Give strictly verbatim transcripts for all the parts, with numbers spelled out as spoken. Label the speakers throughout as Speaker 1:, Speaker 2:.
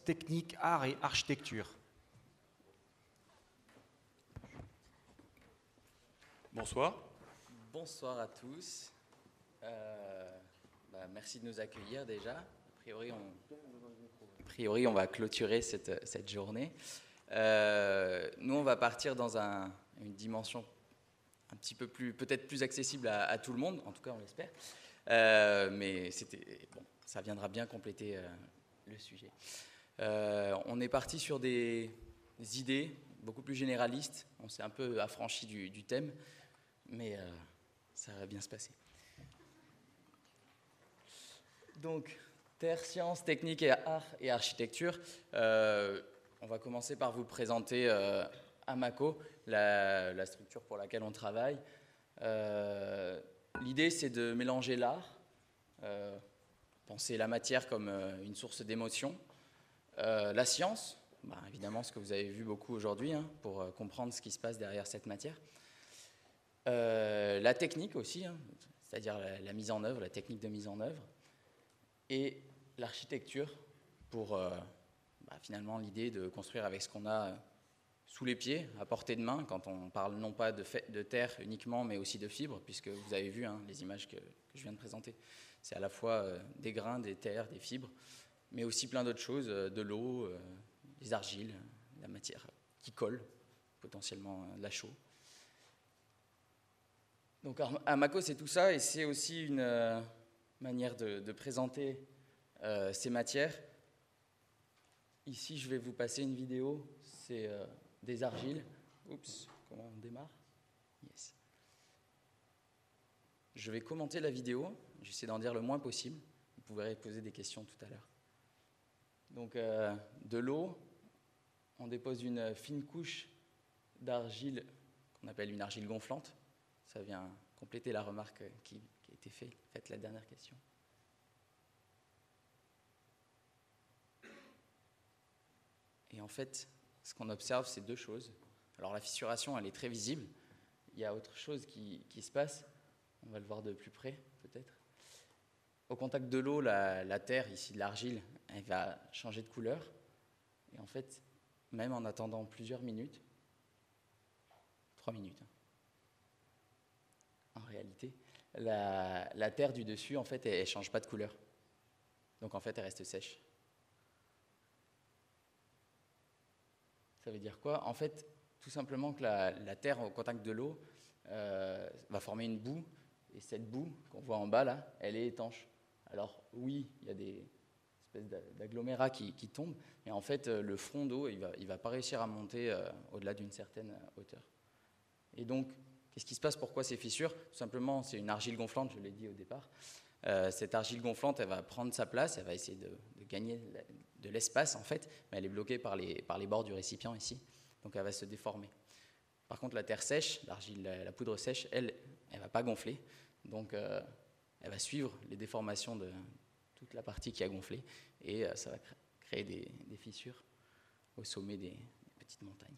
Speaker 1: technique, art et architecture.
Speaker 2: Bonsoir.
Speaker 3: Bonsoir à tous. Euh, bah, merci de nous accueillir déjà. A priori, on, a priori, on va clôturer cette, cette journée. Euh, nous, on va partir dans un, une dimension un petit peu plus, peut-être plus accessible à, à tout le monde, en tout cas, on l'espère. Euh, mais c'était, bon, ça viendra bien compléter euh, le sujet. Euh, on est parti sur des, des idées beaucoup plus généralistes. On s'est un peu affranchi du, du thème, mais euh, ça va bien se passer. Donc, terre, sciences, techniques et art et architecture. Euh, on va commencer par vous présenter euh, Amaco, la, la structure pour laquelle on travaille. Euh, l'idée, c'est de mélanger l'art, euh, penser la matière comme euh, une source d'émotion, euh, la science, bah, évidemment ce que vous avez vu beaucoup aujourd'hui, hein, pour euh, comprendre ce qui se passe derrière cette matière. Euh, la technique aussi, hein, c'est-à-dire la, la mise en œuvre, la technique de mise en œuvre, et l'architecture pour euh, bah, finalement l'idée de construire avec ce qu'on a sous les pieds, à portée de main, quand on parle non pas de, fait, de terre uniquement, mais aussi de fibres, puisque vous avez vu hein, les images que, que je viens de présenter. C'est à la fois euh, des grains, des terres, des fibres, mais aussi plein d'autres choses, euh, de l'eau, euh, des argiles, de la matière qui colle, potentiellement euh, de la chaux. Donc Amaco, c'est tout ça, et c'est aussi une euh, manière de, de présenter euh, ces matières. Ici, je vais vous passer une vidéo, c'est euh, des argiles. Oups, comment on démarre? Yes. Je vais commenter la vidéo, j'essaie d'en dire le moins possible. Vous pourrez poser des questions tout à l'heure. Donc, euh, de l'eau, on dépose une fine couche d'argile qu'on appelle une argile gonflante. Ça vient compléter la remarque qui, qui a été faite, faite la dernière question. Et en fait, ce qu'on observe, c'est deux choses. Alors la fissuration, elle est très visible. Il y a autre chose qui, qui se passe. On va le voir de plus près, peut-être. Au contact de l'eau, la, la terre, ici de l'argile, elle va changer de couleur. Et en fait, même en attendant plusieurs minutes, trois minutes, hein, en réalité, la, la terre du dessus, en fait, elle ne change pas de couleur. Donc en fait, elle reste sèche. Ça veut dire quoi? En fait, tout simplement que la, la terre au contact de l'eau euh, va former une boue, et cette boue qu'on voit en bas là, elle est étanche. Alors oui, il y a des espèces d'agglomérats qui, qui tombent, mais en fait, le front d'eau, il ne va, il va pas réussir à monter euh, au-delà d'une certaine hauteur. Et donc, qu'est-ce qui se passe? Pourquoi ces fissures? Tout simplement, c'est une argile gonflante, je l'ai dit au départ. Euh, cette argile gonflante, elle va prendre sa place, elle va essayer de, de gagner de l'espace en fait, mais elle est bloquée par les, par les bords du récipient ici, donc elle va se déformer. Par contre, la terre sèche, l'argile, la, la poudre sèche, elle, elle ne va pas gonfler, donc euh, elle va suivre les déformations de toute la partie qui a gonflé, et euh, ça va créer des, des fissures au sommet des, des petites montagnes.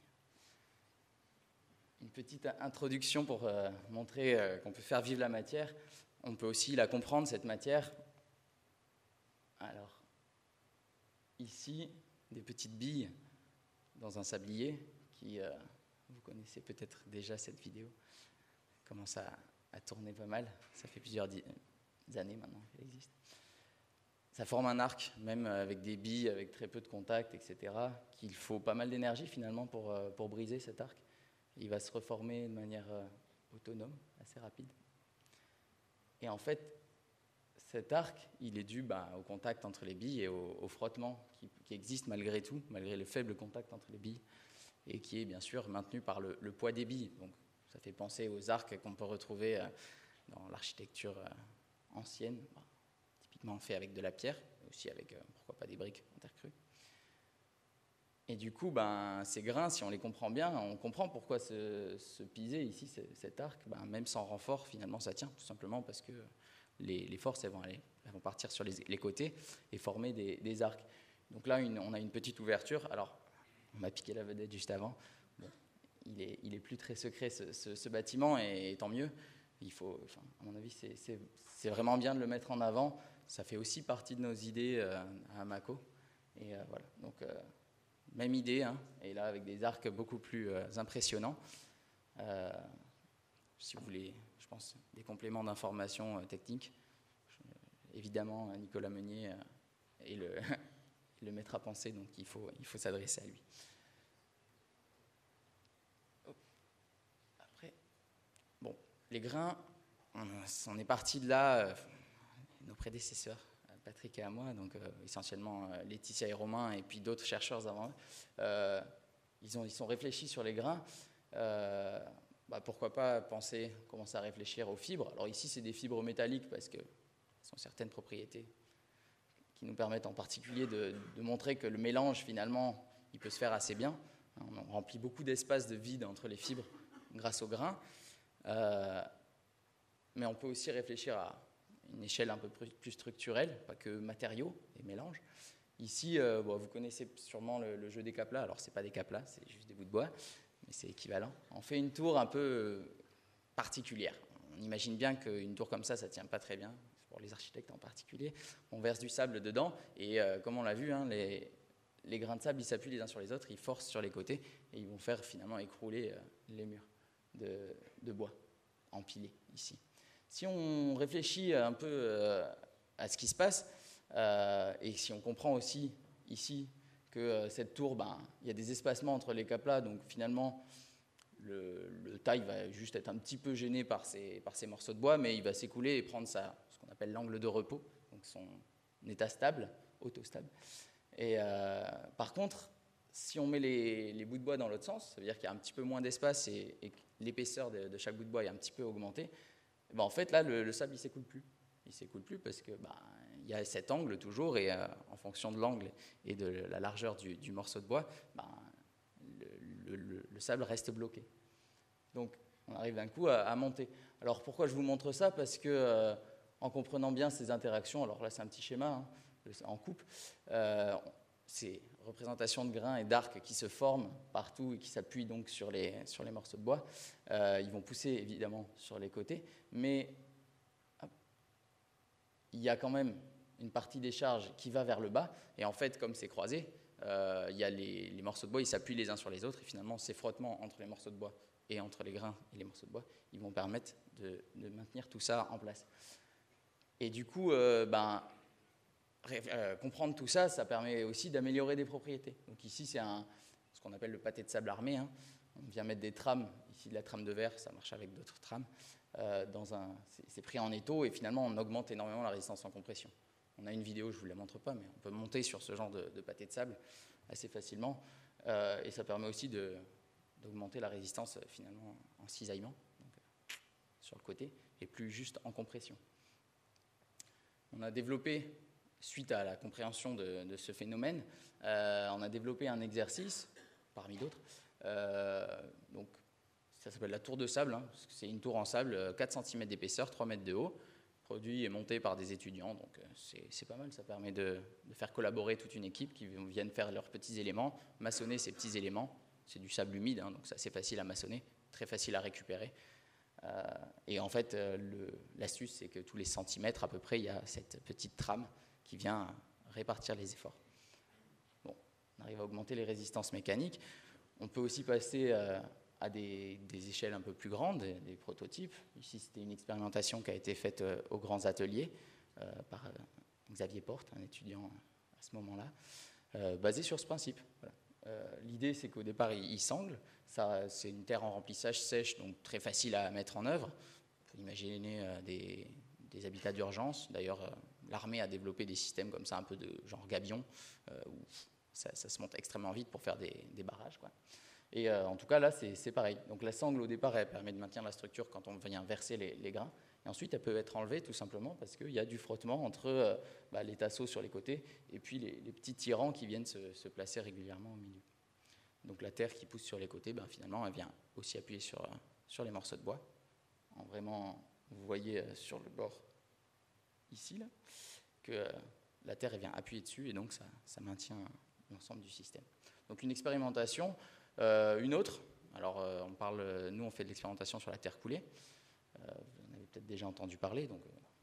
Speaker 3: Une petite introduction pour euh, montrer euh, qu'on peut faire vivre la matière. On peut aussi la comprendre, cette matière. Alors, ici, des petites billes dans un sablier qui, euh, vous connaissez peut-être déjà cette vidéo, commence à, à tourner pas mal. Ça fait plusieurs années maintenant qu'elle existe. Ça forme un arc, même avec des billes, avec très peu de contact, et cetera, qu'il faut pas mal d'énergie finalement pour, euh, pour briser cet arc. Il va se reformer de manière euh, autonome, assez rapide. Et en fait, cet arc, il est dû bah, au contact entre les billes et au, au frottement qui, qui existe malgré tout, malgré le faible contact entre les billes, et qui est bien sûr maintenu par le, le poids des billes. Donc, ça fait penser aux arcs qu'on peut retrouver euh, dans l'architecture euh, ancienne, bah, typiquement fait avec de la pierre, aussi avec, euh, pourquoi pas, des briques en terre crue. Et du coup, ben, ces grains, si on les comprend bien, on comprend pourquoi se, se piser ici, cet arc, ben, même sans renfort, finalement, ça tient, tout simplement parce que les, les forces, elles vont, aller, elles vont partir sur les, les côtés et former des, des arcs. Donc là, une, on a une petite ouverture. Alors, on m'a piqué la vedette juste avant. Bon, il est, il est plus très secret, ce, ce, ce bâtiment, et, et tant mieux. Il faut, enfin, à mon avis, c'est vraiment bien de le mettre en avant. Ça fait aussi partie de nos idées euh, à Amaco. Et euh, voilà, donc euh, même idée, hein, et là avec des arcs beaucoup plus euh, impressionnants. Euh, si vous voulez, je pense, des compléments d'information euh, techniques, je, évidemment, Nicolas Meunier euh, est le, le maître à penser, donc il faut, il faut s'adresser à lui. Après, bon, les grains, on, on est parti de là, euh, nos prédécesseurs, Patrick et à moi, donc euh, essentiellement euh, Laetitia et Romain, et puis d'autres chercheurs avant, euh, ils, ont, ils sont réfléchis sur les grains. Euh, bah, pourquoi pas penser, commencer à réfléchir aux fibres. Alors ici, c'est des fibres métalliques parce qu'elles ont certaines propriétés qui nous permettent en particulier de, de montrer que le mélange, finalement, il peut se faire assez bien. On remplit beaucoup d'espace de vide entre les fibres grâce aux grains. Euh, mais on peut aussi réfléchir à une échelle un peu plus structurelle, pas que matériaux et mélanges. Ici, euh, bon, vous connaissez sûrement le, le jeu des caplas. Alors, ce n'est pas des caplas, c'est juste des bouts de bois, mais c'est équivalent. On fait une tour un peu particulière. On imagine bien qu'une tour comme ça, ça ne tient pas très bien, pour les architectes en particulier. On verse du sable dedans, et euh, comme on l'a vu, hein, les, les grains de sable, ils s'appuient les uns sur les autres, ils forcent sur les côtés, et ils vont faire finalement écrouler euh, les murs de, de bois empilés ici. Si on réfléchit un peu euh, à ce qui se passe, euh, et si on comprend aussi ici que euh, cette tour, ben, il y a des espacements entre les caplas, donc finalement le, le taille va juste être un petit peu gêné par ces, par ces morceaux de bois, mais il va s'écouler et prendre sa, ce qu'on appelle l'angle de repos, donc son état stable, autostable. Et euh, par contre, si on met les, les bouts de bois dans l'autre sens, ça veut dire qu'il y a un petit peu moins d'espace et, et que l'épaisseur de, de chaque bout de bois est un petit peu augmentée. Ben en fait, là, le, le sable, il ne s'écoule plus. Il ne s'écoule plus parce qu'il ben, y a cet angle toujours, et euh, en fonction de l'angle et de la largeur du, du morceau de bois, ben, le, le, le sable reste bloqué. Donc, on arrive d'un coup à, à monter. Alors, pourquoi je vous montre ça? Parce que, euh, en comprenant bien ces interactions, alors là, c'est un petit schéma, hein, en coupe, euh, ces représentations de grains et d'arcs qui se forment partout et qui s'appuient donc sur les, sur les morceaux de bois, euh, ils vont pousser évidemment sur les côtés, mais hop, il y a quand même une partie des charges qui va vers le bas, et en fait, comme c'est croisé, euh, il y a les, les morceaux de bois, ils s'appuient les uns sur les autres, et finalement, ces frottements entre les morceaux de bois et entre les grains et les morceaux de bois, ils vont permettre de, de maintenir tout ça en place. Et du coup, euh, ben, Euh, comprendre tout ça, ça permet aussi d'améliorer des propriétés. Donc ici, c'est ce qu'on appelle le pâté de sable armé. Hein. On vient mettre des trames, ici de la trame de verre, ça marche avec d'autres trames. Euh, c'est pris en étau, et finalement, on augmente énormément la résistance en compression. On a une vidéo, je ne vous la montre pas, mais on peut monter sur ce genre de, de pâté de sable assez facilement. Euh, et ça permet aussi d'augmenter la résistance finalement en cisaillement, donc, euh, sur le côté, et plus juste en compression. On a développé, suite à la compréhension de, de ce phénomène, euh, on a développé un exercice, parmi d'autres. Euh, donc, ça s'appelle la tour de sable. Hein, c'est une tour en sable, quatre centimètres d'épaisseur, trois mètres de haut. Produit et monté par des étudiants. Donc, c'est pas mal. Ça permet de, de faire collaborer toute une équipe qui viennent faire leurs petits éléments, maçonner ces petits éléments. C'est du sable humide, hein, donc c'est assez facile à maçonner, très facile à récupérer. Euh, et en fait, euh, l'astuce, c'est que tous les centimètres, à peu près, il y a cette petite trame qui vient répartir les efforts. Bon, on arrive à augmenter les résistances mécaniques. On peut aussi passer euh, à des, des échelles un peu plus grandes, des, des prototypes. Ici, c'était une expérimentation qui a été faite euh, aux grands ateliers euh, par euh, Xavier Porte, un étudiant à ce moment-là, euh, basé sur ce principe. Voilà. Euh, L'idée, c'est qu'au départ, il, il sangle. C'est une terre en remplissage sèche, donc très facile à mettre en œuvre. On peut imaginer euh, des, des habitats d'urgence. D'ailleurs, euh, l'armée a développé des systèmes comme ça, un peu de genre gabion, euh, où ça, ça se monte extrêmement vite pour faire des, des barrages, quoi. Et euh, en tout cas, là, c'est pareil. Donc la sangle, au départ, elle permet de maintenir la structure quand on vient verser les, les grains. Et ensuite, elle peut être enlevée tout simplement parce qu'il y a du frottement entre euh, bah, les tasseaux sur les côtés et puis les, les petits tirants qui viennent se, se placer régulièrement au milieu. Donc la terre qui pousse sur les côtés, bah, finalement, elle vient aussi appuyer sur, euh, sur les morceaux de bois. En vraiment, vous voyez euh, sur le bord ici, là, que euh, la terre elle vient appuyer dessus et donc ça, ça maintient l'ensemble du système. Donc une expérimentation, euh, une autre. Alors euh, on parle, nous on fait de l'expérimentation sur la terre coulée. Euh, vous en avez peut-être déjà entendu parler, donc euh,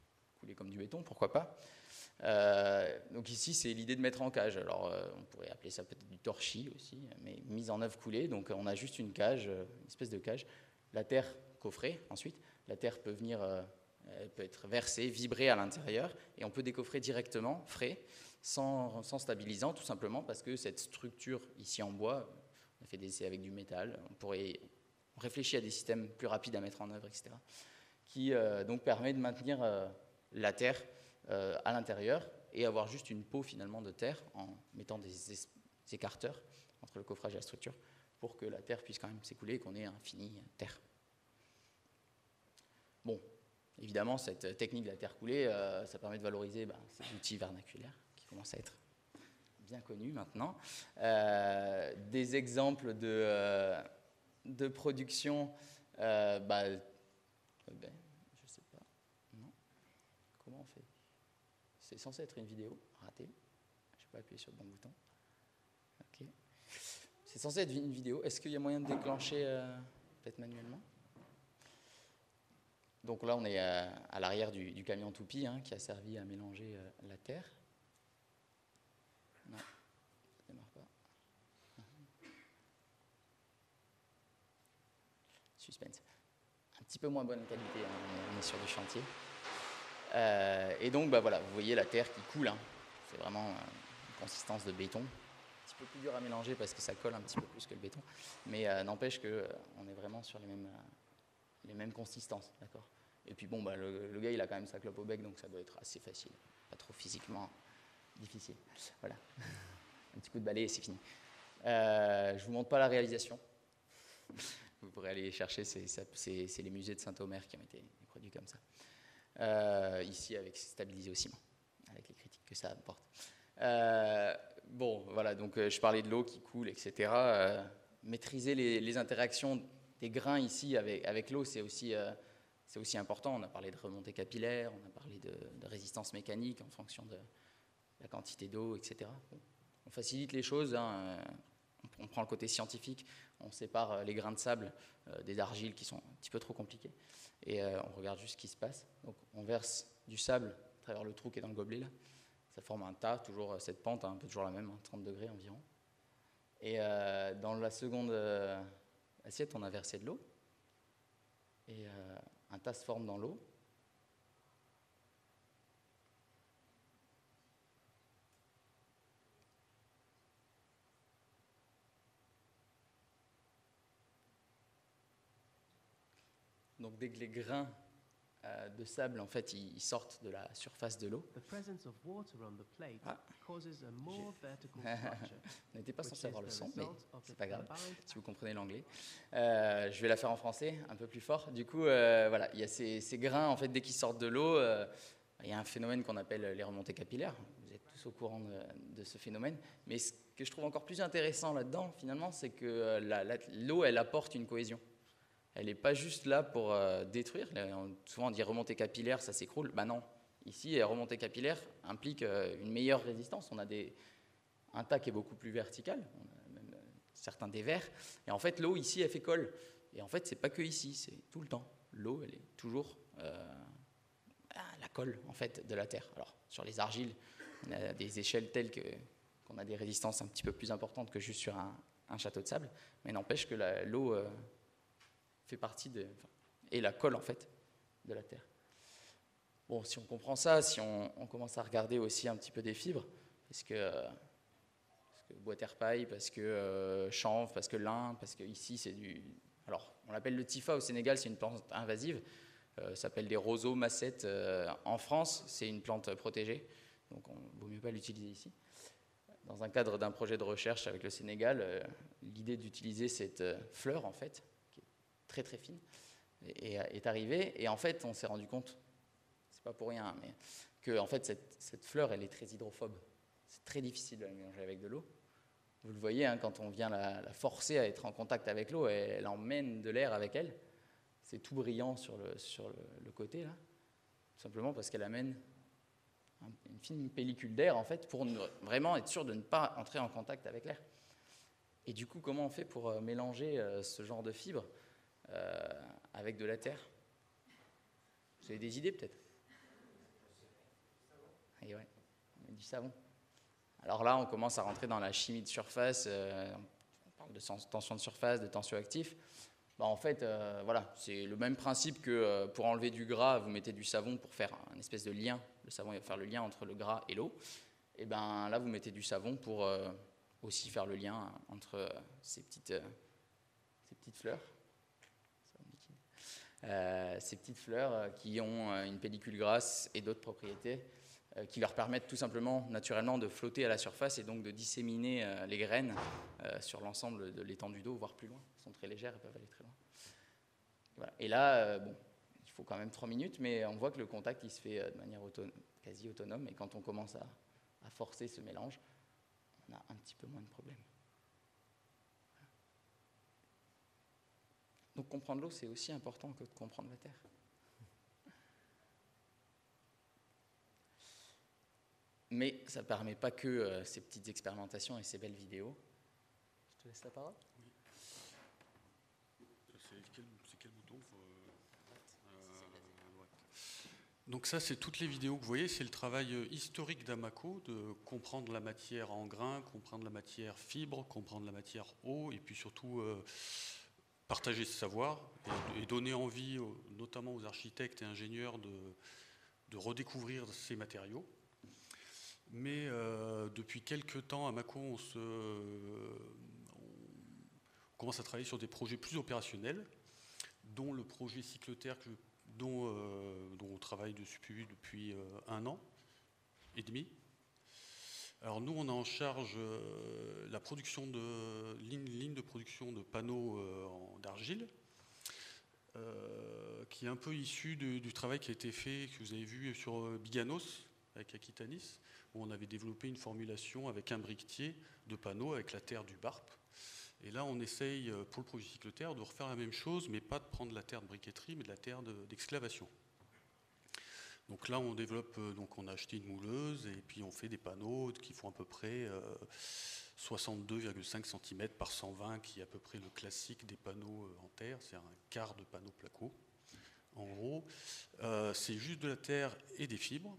Speaker 3: couler comme du béton, pourquoi pas. Euh, donc ici, c'est l'idée de mettre en cage. Alors, euh, on pourrait appeler ça peut-être du torchis aussi, mais mise en œuvre coulée. Donc, on a juste une cage, une espèce de cage. La terre coffrée, ensuite. La terre peut venir, euh, elle peut être versée, vibrer à l'intérieur, et on peut décoffrer directement, frais, sans, sans stabilisant, tout simplement parce que cette structure ici en bois, on a fait des essais avec du métal, on pourrait on réfléchit à des systèmes plus rapides à mettre en œuvre, et cetera, qui euh, donc permet de maintenir euh, la terre euh, à l'intérieur et avoir juste une peau finalement de terre en mettant des, des écarteurs entre le coffrage et la structure pour que la terre puisse quand même s'écouler et qu'on ait un fini terre. Bon, évidemment, cette technique de la terre coulée, euh, ça permet de valoriser bah, ces outils vernaculaires qui commencent à être bien connus maintenant. Euh, des exemples de, euh, de production, euh, bah, ben, je sais pas, non, comment on fait? C'est censé être une vidéo, ratée, je n'ai pas appuyé sur le bon bouton. Ok. C'est censé être une vidéo, est-ce qu'il y a moyen de déclencher euh, peut-être manuellement? Donc là, on est à, à l'arrière du, du camion toupie hein, qui a servi à mélanger euh, la terre. Non, ça ne démarre pas. Suspense. Un petit peu moins bonne qualité, hein, on est sur du chantier. Euh, et donc, bah, voilà, vous voyez la terre qui coule. Hein. C'est vraiment une consistance de béton. Un petit peu plus dur à mélanger parce que ça colle un petit peu plus que le béton. Mais euh, n'empêche qu'on euh, est vraiment sur les mêmes, euh, les mêmes consistances. D'accord. Et puis bon, bah, le, le gars, il a quand même sa clope au bec, donc ça doit être assez facile. Pas trop physiquement difficile. Voilà. Un petit coup de balai et c'est fini. Euh, je ne vous montre pas la réalisation. Vous pourrez aller chercher, c'est, c'est, c'est les musées de Saint-Omer qui ont été produits comme ça. Euh, ici, avec stabilisé au ciment, avec les critiques que ça apporte. Euh, bon, voilà, donc euh, je parlais de l'eau qui coule, et cetera. Euh, maîtriser les, les interactions des grains ici avec, avec l'eau, c'est aussi... Euh, C'est aussi important. On a parlé de remontée capillaire, on a parlé de, de résistance mécanique en fonction de la quantité d'eau, et cetera. Bon, on facilite les choses, hein. On prend le côté scientifique, on sépare les grains de sable euh, des argiles qui sont un petit peu trop compliqués et euh, on regarde juste ce qui se passe. Donc on verse du sable à travers le trou qui est dans le gobelet là. Ça forme un tas, toujours cette pente, hein, un peu toujours la même, hein, trente degrés environ. Et euh, dans la seconde euh, assiette, on a versé de l'eau. Et euh, un tas se forme dans l'eau. Donc dès que les grains euh, de sable, en fait, ils, ils sortent de la surface de l'eau. Ah. On n'était pas censé avoir le son, mais c'est pas grave, si vous comprenez l'anglais. Euh, je vais la faire en français, un peu plus fort. Du coup, euh, voilà, il y a ces, ces grains, en fait, dès qu'ils sortent de l'eau, euh, il y a un phénomène qu'on appelle les remontées capillaires. Vous êtes tous au courant de, de ce phénomène. Mais ce que je trouve encore plus intéressant là-dedans, finalement, c'est que la, la, l'eau, elle apporte une cohésion. Elle n'est pas juste là pour euh, détruire. Souvent, on dit remontée capillaire, ça s'écroule. Ben non. Ici, remontée capillaire implique euh, une meilleure résistance. On a des, un tas qui est beaucoup plus vertical, on a même euh, certains dévers. Et en fait, l'eau, ici, elle fait colle. Et en fait, ce n'est pas que ici, c'est tout le temps. L'eau, elle est toujours euh, à la colle, en fait, de la terre. Alors, sur les argiles, on a des échelles telles que, qu'on a des résistances un petit peu plus importantes que juste sur un, un château de sable. Mais n'empêche que la, l'eau... Euh, fait partie de, enfin, et la colle en fait de la terre. Bon, si on comprend ça, si on, on commence à regarder aussi un petit peu des fibres, parce que, parce que bois terre paille, parce que euh, chanvre, parce que lin, parce que ici c'est du, alors on l'appelle le tifa au Sénégal, c'est une plante invasive, euh, ça s'appelle des roseaux massettes euh, en France, c'est une plante protégée, donc on vaut mieux pas l'utiliser ici. Dans un cadre d'un projet de recherche avec le Sénégal, euh, l'idée d'utiliser cette euh, fleur en fait, très très fine, et, et, est arrivée. Et en fait, on s'est rendu compte, c'est pas pour rien, mais que en fait, cette, cette fleur, elle est très hydrophobe. C'est très difficile de la mélanger avec de l'eau. Vous le voyez, hein, quand on vient la, la forcer à être en contact avec l'eau, elle, elle emmène de l'air avec elle. C'est tout brillant sur le, sur le, le côté, là. Tout simplement parce qu'elle amène un, une fine pellicule d'air, en fait, pour ne, vraiment être sûr de ne pas entrer en contact avec l'air. Et du coup, comment on fait pour euh, mélanger euh, ce genre de fibres Euh, avec de la terre? Vous avez des idées peut-être? du savon. Alors là, on commence à rentrer dans la chimie de surface, euh, on parle de tension de surface, de tensioactif. Bah, en fait, euh, voilà, c'est le même principe que euh, pour enlever du gras, vous mettez du savon pour faire un espèce de lien. Le savon va faire le lien entre le gras et l'eau. Et ben là, vous mettez du savon pour euh, aussi faire le lien entre euh, ces, petites, euh, ces petites fleurs. Euh, ces petites fleurs euh, qui ont euh, une pellicule grasse et d'autres propriétés euh, qui leur permettent tout simplement, naturellement, de flotter à la surface et donc de disséminer euh, les graines euh, sur l'ensemble de l'étendue d'eau, voire plus loin. Elles sont très légères, elles peuvent aller très loin. Voilà. Et là, euh, bon, il faut quand même trois minutes, mais on voit que le contact il se fait euh, de manière autonome, quasi autonome, et quand on commence à, à forcer ce mélange, on a un petit peu moins de problèmes. Donc comprendre l'eau, c'est aussi important que de comprendre la Terre. Mais ça ne permet pas que euh, ces petites expérimentations et ces belles vidéos. Je te laisse la parole.
Speaker 2: Oui. C'est quel, quel bouton faut, euh, ouais. Donc ça, c'est toutes les vidéos que vous voyez. C'est le travail historique d'Amaco, de comprendre la matière en grains, comprendre la matière fibre, comprendre la matière eau, et puis surtout... Euh, partager ce savoir et, et donner envie, aux, notamment aux architectes et ingénieurs, de, de redécouvrir ces matériaux. Mais euh, depuis quelques temps, à Amaco, on, se, on commence à travailler sur des projets plus opérationnels, dont le projet Cyclotherre, que, dont, euh, dont on travaille dessus depuis euh, un an et demi. Alors nous, on a en charge euh, la production de ligne, ligne de production de panneaux euh, d'argile, euh, qui est un peu issu de, du travail qui a été fait, que vous avez vu sur Biganos, avec Aquitanis, où on avait développé une formulation avec un briquetier de panneaux avec la terre du Barp. Et là, on essaye, pour le projet Cyclotherre, de refaire la même chose, mais pas de prendre la terre de briqueterie, mais de la terre d'exclavation. Donc là, on développe, donc on a acheté une mouleuse et puis on fait des panneaux qui font à peu près euh, soixante-deux virgule cinq centimètres par cent vingt, qui est à peu près le classique des panneaux en terre, c'est un quart de panneau placo. En gros, euh, c'est juste de la terre et des fibres.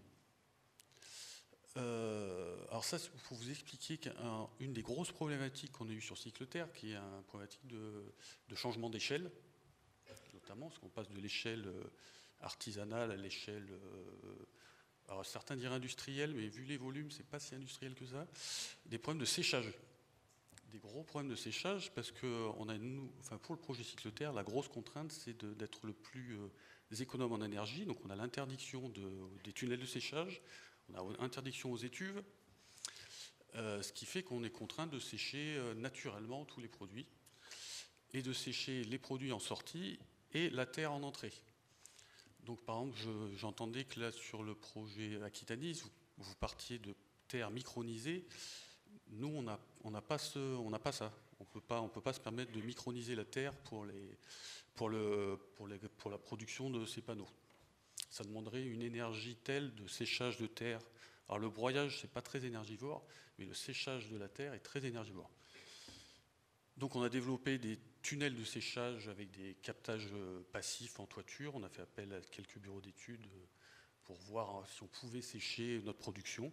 Speaker 2: Euh, alors ça, il faut vous expliquer qu'une des grosses problématiques qu'on a eues sur Cyclotherre, qui est une problématique de, de changement d'échelle, notamment parce qu'on passe de l'échelle artisanale à l'échelle, euh, alors certains diraient industrielle, mais vu les volumes, c'est pas si industriel que ça, des problèmes de séchage. Des gros problèmes de séchage, parce que on a, nous, enfin pour le projet Cyclotherre, la grosse contrainte, c'est d'être le plus euh, économe en énergie. Donc on a l'interdiction de, des tunnels de séchage, on a interdiction aux étuves, euh, ce qui fait qu'on est contraint de sécher euh, naturellement tous les produits, et de sécher les produits en sortie et la terre en entrée. Donc par exemple, j'entendais je, que là sur le projet Aquitanis, vous, vous partiez de terre micronisée. Nous, on n'a on n'a pas, ce, on n'a pas ça. On peut pas, on peut pas se permettre de microniser la terre pour, les, pour, le, pour, les, pour la production de ces panneaux. Ça demanderait une énergie telle de séchage de terre. Alors le broyage, c'est pas très énergivore, mais le séchage de la terre est très énergivore. Donc on a développé des tunnels de séchage avec des captages passifs en toiture. On a fait appel à quelques bureaux d'études pour voir si on pouvait sécher notre production.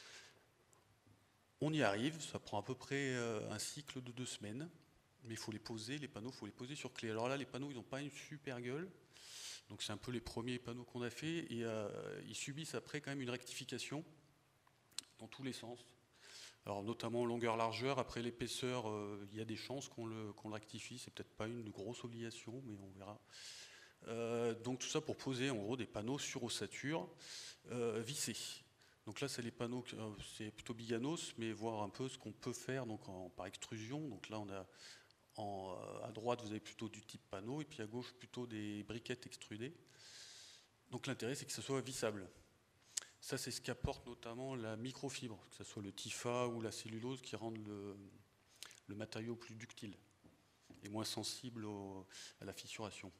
Speaker 2: On y arrive, ça prend à peu près un cycle de deux semaines, mais il faut les poser, les panneaux, il faut les poser sur clé. Alors là, les panneaux, ils n'ont pas une super gueule, donc c'est un peu les premiers panneaux qu'on a fait, et euh, ils subissent après quand même une rectification dans tous les sens. Alors notamment longueur-largeur, après l'épaisseur, euh, il y a des chances qu'on le, qu'on le rectifie, c'est peut-être pas une grosse obligation, mais on verra. Euh, donc tout ça pour poser en gros des panneaux sur ossature euh, vissés. Donc là c'est les panneaux, euh, c'est plutôt Biganos, mais voir un peu ce qu'on peut faire donc en, par extrusion. Donc là on a en, à droite vous avez plutôt du type panneau, et puis à gauche plutôt des briquettes extrudées. Donc l'intérêt c'est que ce soit vissable. Ça, c'est ce qu'apporte notamment la microfibre, que ce soit le Tifa ou la cellulose, qui rendent le, le matériau plus ductile et moins sensible au, à la fissuration.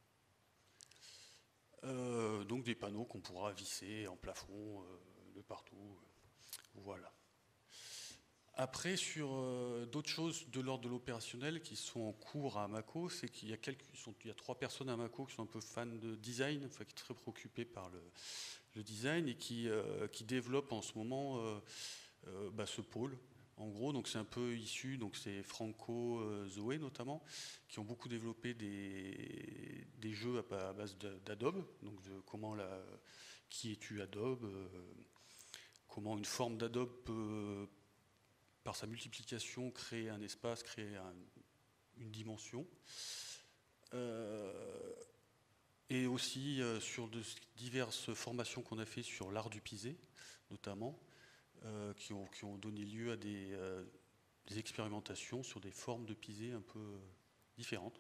Speaker 2: Euh, donc des panneaux qu'on pourra visser en plafond, euh, de partout. Voilà. Après, sur euh, d'autres choses de l'ordre de l'opérationnel qui sont en cours à Mako, c'est qu'il y a quelques, ils sont, il y a trois personnes à Mako qui sont un peu fans de design, enfin qui sont très préoccupées par le, le design et qui, euh, qui développent en ce moment euh, euh, bah, ce pôle. En gros, donc c'est un peu issu, donc c'est Franco, euh, Zoé notamment, qui ont beaucoup développé des, des jeux à, à base d'Adobe, donc de comment la, qui es-tu Adobe, euh, comment une forme d'Adobe peut, par sa multiplication, créer un espace, créer un, une dimension. Euh, et aussi euh, sur de diverses formations qu'on a fait sur l'art du pisé, notamment, euh, qui, ont, qui ont donné lieu à des, euh, des expérimentations sur des formes de pisé un peu différentes.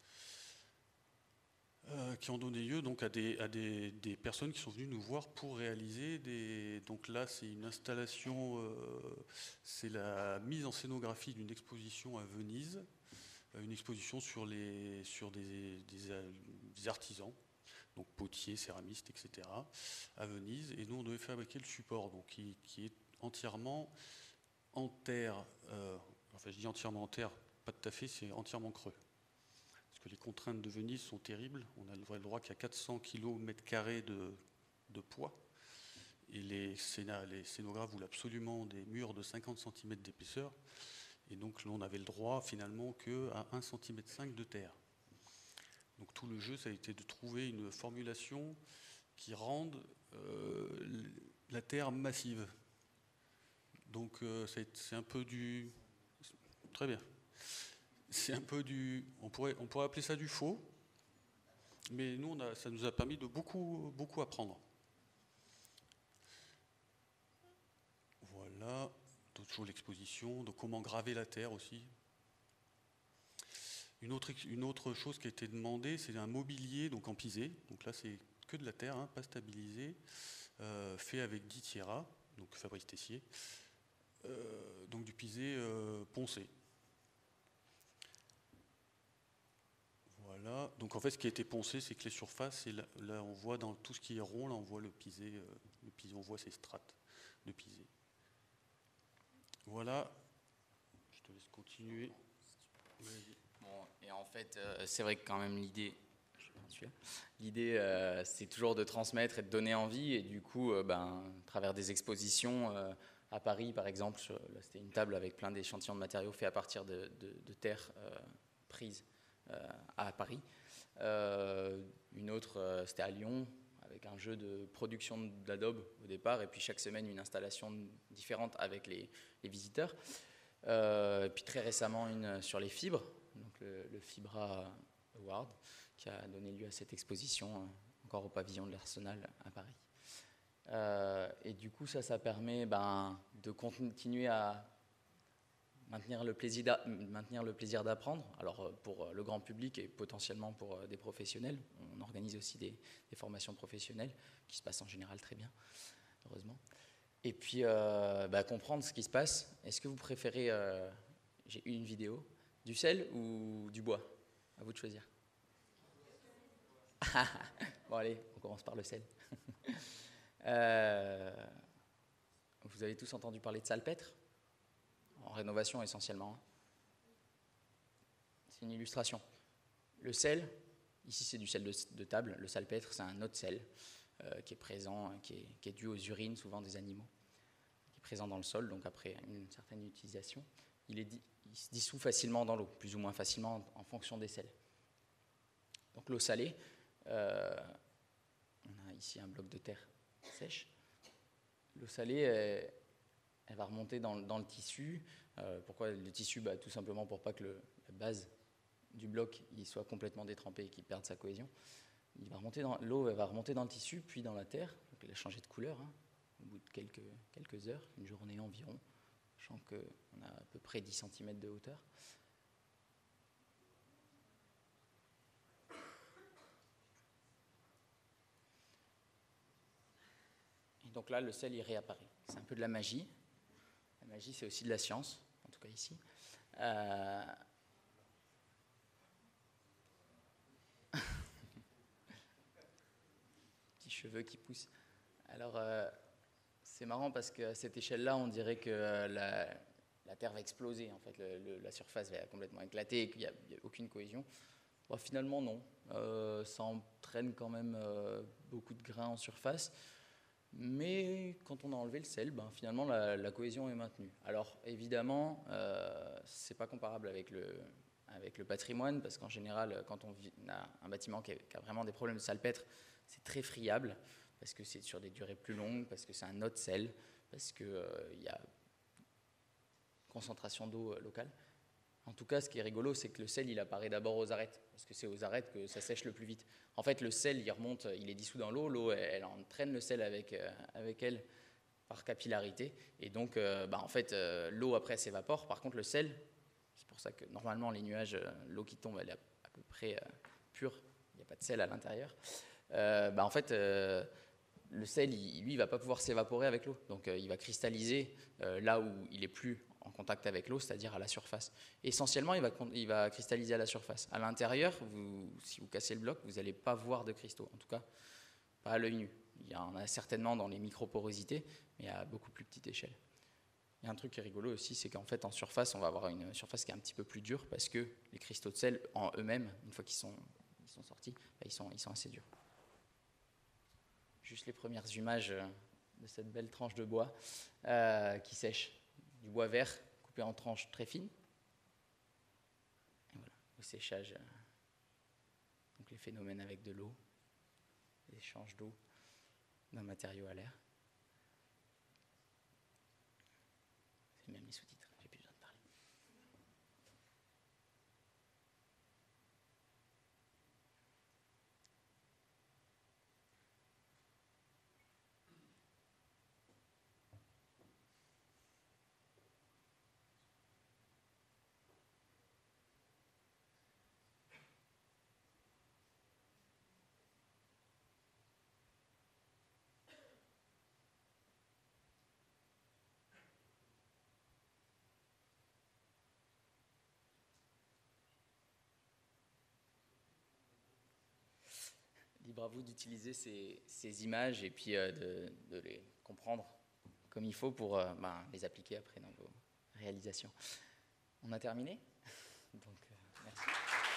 Speaker 2: Euh, qui ont donné lieu donc à, des, à des, des personnes qui sont venues nous voir pour réaliser des... Donc là, c'est une installation, euh, c'est la mise en scénographie d'une exposition à Venise, une exposition sur, les, sur des, des, des artisans, donc potiers, céramistes, et cetera, à Venise. Et nous, on devait fabriquer le support, donc qui, qui est entièrement en terre, euh, enfin je dis entièrement en terre, pas tout à fait, c'est entièrement creux. Parce que les contraintes de Venise sont terribles. On a le droit qu'à quatre cents kilos mètre carré de, de poids. Et les, scéna, les scénographes voulaient absolument des murs de cinquante centimètres d'épaisseur. Et donc là, on avait le droit finalement qu'à un virgule cinq centimètre de terre. Donc tout le jeu, ça a été de trouver une formulation qui rende euh, la terre massive. Donc euh, c'est un peu du... Très bien. C'est un peu du, on pourrait, on pourrait appeler ça du faux, mais nous, on a, ça nous a permis de beaucoup, beaucoup apprendre. Voilà, d'autres choses, l'exposition, de comment graver la terre aussi. Une autre, une autre chose qui a été demandée, c'est un mobilier donc en pisé. Donc là, c'est que de la terre, hein, pas stabilisé, euh, fait avec dix Tierra, donc Fabrice Tessier, euh, donc du pisé euh, poncé. Voilà. Donc en fait, ce qui a été poncé, c'est que les surfaces, et là, là, on voit dans tout ce qui est rond, là on voit le pisé, euh, le pisé, on voit ces strates de pisé. Voilà. Je te laisse continuer.
Speaker 3: Bon, et en fait, euh, c'est vrai que quand même l'idée, l'idée, euh, c'est toujours de transmettre et de donner envie, et du coup, euh, ben, à travers des expositions euh, à Paris, par exemple, c'était une table avec plein d'échantillons de matériaux faits à partir de, de, de terre euh, prise. Euh, à Paris. Euh, une autre, euh, c'était à Lyon, avec un jeu de production d'Adobe au départ, et puis chaque semaine une installation différente avec les, les visiteurs. Euh, et puis très récemment une sur les fibres, donc le, le Fibra Award, qui a donné lieu à cette exposition, euh, encore au pavillon de l'Arsenal à Paris. Euh, et du coup, ça, ça permet ben, de continuer à Maintenir le plaisir maintenir le plaisir d'apprendre, alors pour le grand public et potentiellement pour des professionnels. On organise aussi des, des formations professionnelles qui se passent en général très bien, heureusement. Et puis euh, bah, comprendre ce qui se passe. Est-ce que vous préférez, euh, j'ai une vidéo, du sel ou du bois? À vous de choisir. Bon allez, on commence par le sel. euh, vous avez tous entendu parler de salpêtre? En rénovation essentiellement. C'est une illustration. Le sel, ici c'est du sel de, de table, le salpêtre c'est un autre sel euh, qui est présent, qui est, qui est dû aux urines souvent des animaux, qui est présent dans le sol, donc après une certaine utilisation, il, est, il se dissout facilement dans l'eau, plus ou moins facilement en, en fonction des sels. Donc l'eau salée, euh, on a ici un bloc de terre sèche, l'eau salée est, elle va remonter dans, dans le tissu. Euh, pourquoi le tissu? Bah, tout simplement pour pas que le, la base du bloc il soit complètement détrempé et qu'il perde sa cohésion. Il va remonter dans, l'eau va remonter dans le tissu, puis dans la terre. Donc elle a changé de couleur hein, au bout de quelques, quelques heures, une journée environ, sachant qu'on a à peu près dix centimètres de hauteur. Et donc là, le sel il réapparaît. C'est un peu de la magie. La magie, c'est aussi de la science, en tout cas ici. Euh... Petits cheveux qui poussent. Alors, euh, c'est marrant parce qu'à cette échelle-là, on dirait que euh, la, la Terre va exploser, en fait, le, le, la surface va complètement éclater et qu'il n'y a, a aucune cohésion. Bon, finalement, non. Euh, ça entraîne quand même euh, beaucoup de grains en surface. Mais quand on a enlevé le sel, ben, finalement, la, la cohésion est maintenue. Alors, évidemment, euh, ce n'est pas comparable avec le, avec le patrimoine, parce qu'en général, quand on a un bâtiment qui a, qui a vraiment des problèmes de salpêtre, c'est très friable, parce que c'est sur des durées plus longues, parce que c'est un autre sel, parce qu'il euh, y a concentration d'eau euh, locale. En tout cas, ce qui est rigolo, c'est que le sel, il apparaît d'abord aux arêtes, parce que c'est aux arêtes que ça sèche le plus vite. En fait, le sel, il remonte, il est dissous dans l'eau, l'eau, elle, elle entraîne le sel avec, euh, avec elle par capillarité, et donc, euh, bah, en fait, euh, l'eau, après, s'évapore. Par contre, le sel, c'est pour ça que, normalement, les nuages, euh, l'eau qui tombe, elle est à, à peu près euh, pure, il n'y a pas de sel à l'intérieur. Euh, bah, en fait, euh, le sel, il, lui, il ne va pas pouvoir s'évaporer avec l'eau, donc euh, il va cristalliser euh, là où il est plus en contact avec l'eau, c'est-à-dire à la surface. Essentiellement, il va, il va cristalliser à la surface. À l'intérieur, vous, si vous cassez le bloc, vous n'allez pas voir de cristaux, en tout cas, pas à l'œil nu. Il y en a certainement dans les microporosités, mais à beaucoup plus petite échelle. Il y a un truc qui est rigolo aussi, c'est qu'en fait, en surface, on va avoir une surface qui est un petit peu plus dure, parce que les cristaux de sel, en eux-mêmes, une fois qu'ils sont, ils sont sortis, bah, ils, sont, ils sont assez durs. Juste les premières images de cette belle tranche de bois euh, qui sèche. Du bois vert coupé en tranches très fines. Et voilà, au séchage, euh, donc les phénomènes avec de l'eau, l'échange d'eau d'un matériau à l'air. C'est même les sous-titres, j'ai plus besoin de parler. Libre à vous d'utiliser ces, ces images et puis euh, de, de les comprendre comme il faut pour euh, ben, les appliquer après dans vos réalisations. On a terminé ? Donc, euh, merci.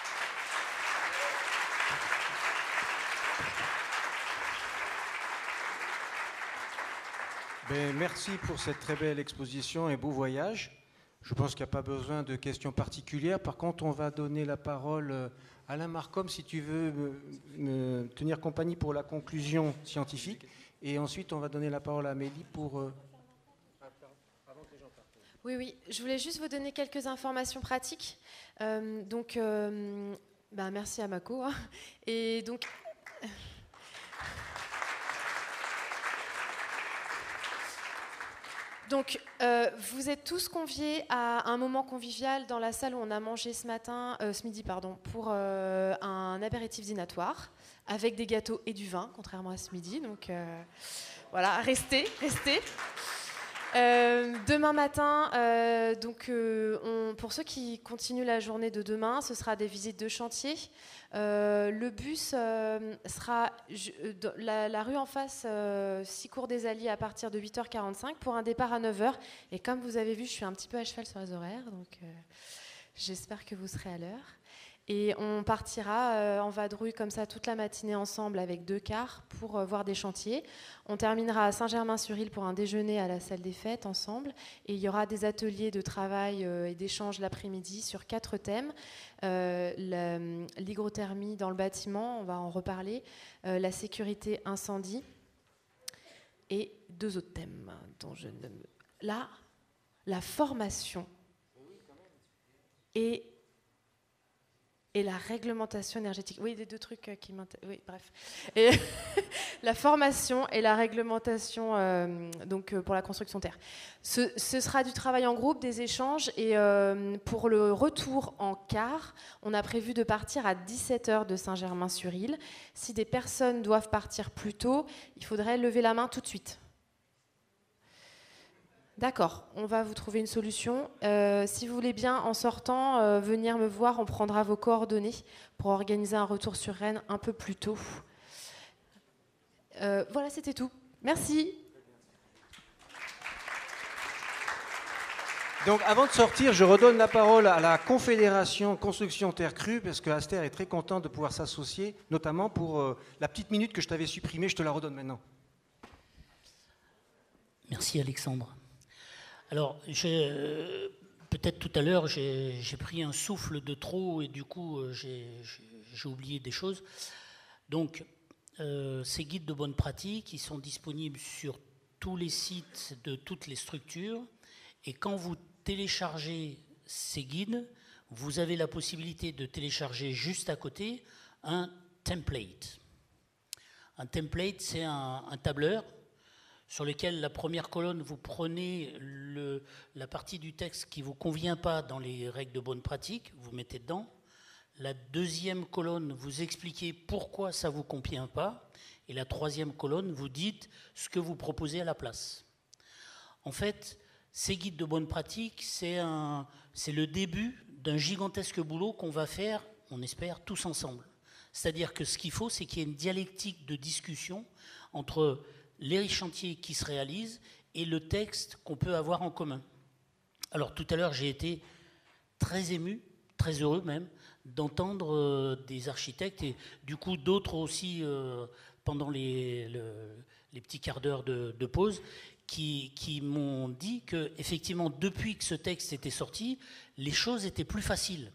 Speaker 1: Ben, merci pour cette très belle exposition et beau voyage. Je pense qu'il n'y a pas besoin de questions particulières. Par contre, on va donner la parole à Alain Marcom, si tu veux me, me tenir compagnie pour la conclusion scientifique. Et ensuite, on va donner la parole à Amélie pour... Euh...
Speaker 4: Oui, oui. Je voulais juste vous donner quelques informations pratiques. Euh, donc, euh, bah, merci à Mako. Hein. Et donc... Donc, euh, vous êtes tous conviés à un moment convivial dans la salle où on a mangé ce matin, euh, ce midi, pardon, pour euh, un apéritif dînatoire avec des gâteaux et du vin, contrairement à ce midi. Donc, euh, voilà, restez, restez. Euh, demain matin, euh, donc, euh, on, pour ceux qui continuent la journée de demain, ce sera des visites de chantier. Euh, le bus euh, sera je, la, la rue en face, euh, six cours des Alliés à partir de huit heures quarante-cinq pour un départ à neuf heures. Et comme vous avez vu, je suis un petit peu à cheval sur les horaires, donc euh, j'espère que vous serez à l'heure. Et on partira euh, en vadrouille comme ça toute la matinée ensemble avec deux cars pour euh, voir des chantiers. On terminera à Saint-Germain-sur-Île pour un déjeuner à la salle des fêtes ensemble. Et il y aura des ateliers de travail euh, et d'échange l'après-midi sur quatre thèmes. Euh, l'hygrothermie dans le bâtiment, on va en reparler. Euh, la sécurité incendie. Et deux autres thèmes dont je ne me... Là, la formation et... Et la réglementation énergétique. Oui, les deux trucs qui m'intéressent. Oui, bref. Et la formation et la réglementation euh, donc, pour la construction terre. Ce, ce sera du travail en groupe, des échanges. Et euh, pour le retour en car, on a prévu de partir à dix-sept heures de Saint-Germain-sur-Île. Si des personnes doivent partir plus tôt, il faudrait lever la main tout de suite. D'accord, on va vous trouver une solution. Euh, si vous voulez bien, en sortant, euh, venir me voir, on prendra vos coordonnées pour organiser un retour sur Rennes un peu plus tôt. Euh, voilà, c'était tout. Merci.
Speaker 1: Donc avant de sortir, je redonne la parole à la Confédération Construction Terre Crue, parce que Aster est très content de pouvoir s'associer, notamment pour euh, la petite minute que je t'avais supprimée, je te la redonne maintenant.
Speaker 5: Merci Alexandre. Alors, je, peut-être tout à l'heure, j'ai, j'ai pris un souffle de trop et du coup, j'ai, j'ai oublié des choses. Donc, euh, ces guides de bonne pratique, ils sont disponibles sur tous les sites de toutes les structures. Et quand vous téléchargez ces guides, vous avez la possibilité de télécharger juste à côté un template. Un template, c'est un, un tableur sur lequel la première colonne, vous prenez le, la partie du texte qui ne vous convient pas dans les règles de bonne pratique, vous mettez dedans. La deuxième colonne, vous expliquez pourquoi ça ne vous convient pas. Et la troisième colonne, vous dites ce que vous proposez à la place. En fait, ces guides de bonne pratique, c'est, un, c'est le début d'un gigantesque boulot qu'on va faire, on espère, tous ensemble. C'est-à-dire que ce qu'il faut, c'est qu'il y ait une dialectique de discussion entre les chantiers qui se réalisent et le texte qu'on peut avoir en commun. Alors tout à l'heure, j'ai été très ému, très heureux même, d'entendre euh, des architectes et du coup d'autres aussi euh, pendant les, le, les petits quarts d'heure de, de pause, qui, qui m'ont dit qu'effectivement, depuis que ce texte était sorti, les choses étaient plus faciles.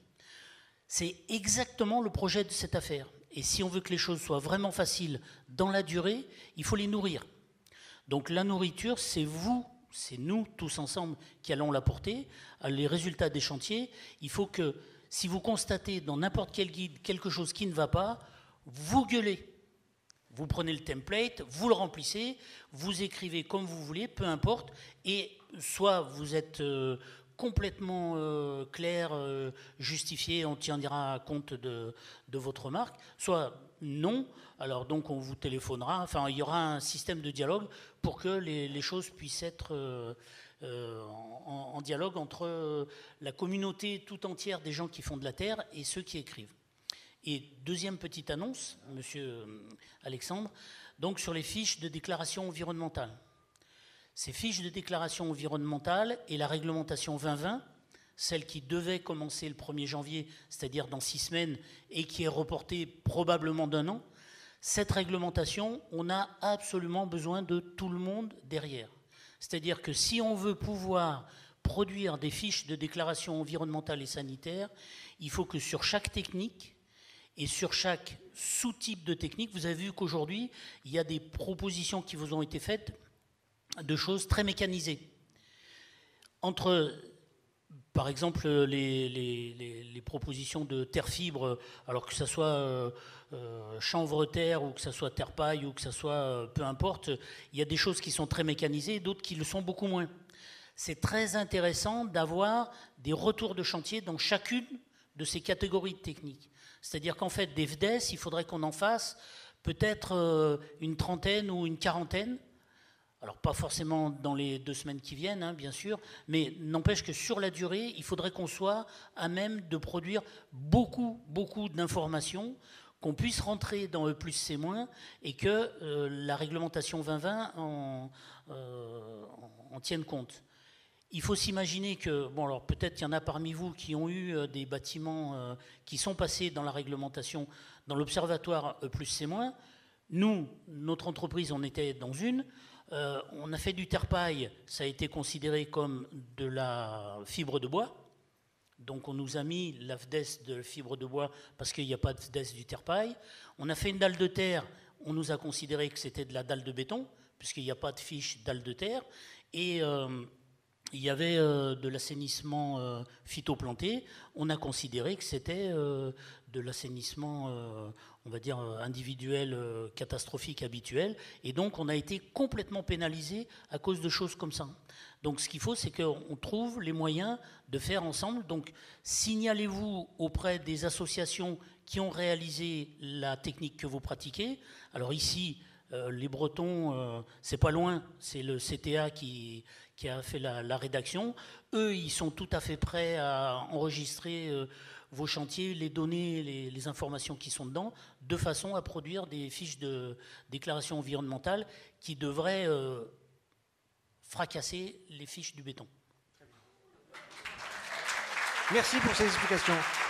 Speaker 5: C'est exactement le projet de cette affaire. Et si on veut que les choses soient vraiment faciles dans la durée, il faut les nourrir. Donc la nourriture, c'est vous, c'est nous tous ensemble qui allons l'apporter. Les résultats des chantiers, il faut que si vous constatez dans n'importe quel guide quelque chose qui ne va pas, vous gueulez. Vous prenez le template, vous le remplissez, vous écrivez comme vous voulez, peu importe, et soit vous êtes euh, complètement euh, clair, euh, justifié, on tiendra compte de, de votre remarque, soit non, alors donc on vous téléphonera, enfin il y aura un système de dialogue pour que les, les choses puissent être euh, euh, en, en dialogue entre la communauté tout entière des gens qui font de la terre et ceux qui écrivent. Et deuxième petite annonce, monsieur Alexandre, donc sur les fiches de déclaration environnementale. Ces fiches de déclaration environnementale et la réglementation vingt vingt, celle qui devait commencer le premier janvier, c'est-à-dire dans six semaines, et qui est reportée probablement d'un an, cette réglementation, on a absolument besoin de tout le monde derrière. C'est-à-dire que si on veut pouvoir produire des fiches de déclaration environnementale et sanitaire, il faut que sur chaque technique, et sur chaque sous-type de technique, vous avez vu qu'aujourd'hui, il y a des propositions qui vous ont été faites de choses très mécanisées. Entre, par exemple, les, les, les, les propositions de terre-fibre, alors que ce soit euh, euh, chanvre-terre ou que ce soit terre-paille ou que ce soit euh, peu importe, il y a des choses qui sont très mécanisées et d'autres qui le sont beaucoup moins. C'est très intéressant d'avoir des retours de chantier dans chacune de ces catégories de techniques. C'est-à-dire qu'en fait, des F D E S, il faudrait qu'on en fasse peut-être euh, une trentaine ou une quarantaine. Alors, pas forcément dans les deux semaines qui viennent, hein, bien sûr, mais n'empêche que sur la durée, il faudrait qu'on soit à même de produire beaucoup, beaucoup d'informations, qu'on puisse rentrer dans E plus C moins, et que euh, la réglementation vingt vingt en, euh, en tienne compte. Il faut s'imaginer que, bon alors peut-être qu'il y en a parmi vous qui ont eu euh, des bâtiments euh, qui sont passés dans la réglementation, dans l'observatoire E plus C moins. Nous, notre entreprise, on était dans une. Euh, on a fait du terre-paille, ça a été considéré comme de la fibre de bois. Donc on nous a mis la F D E S de fibre de bois parce qu'il n'y a pas de F D E S du terre-paille. On a fait une dalle de terre, on nous a considéré que c'était de la dalle de béton, puisqu'il n'y a pas de fiche dalle de terre. Et euh, il y avait euh, de l'assainissement euh, phytoplanté. On a considéré que c'était euh, de l'assainissement, euh, on va dire, individuel, euh, catastrophique, habituel. Et donc, on a été complètement pénalisé à cause de choses comme ça. Donc, ce qu'il faut, c'est qu'on trouve les moyens de faire ensemble. Donc, signalez-vous auprès des associations qui ont réalisé la technique que vous pratiquez. Alors ici, euh, les Bretons, euh, c'est pas loin, c'est le C T A qui... qui a fait la, la rédaction. Eux, ils sont tout à fait prêts à enregistrer euh, vos chantiers, les données, les, les informations qui sont dedans, de façon à produire des fiches de déclaration environnementale qui devraient euh, fracasser les fiches du béton.
Speaker 1: Merci pour ces explications.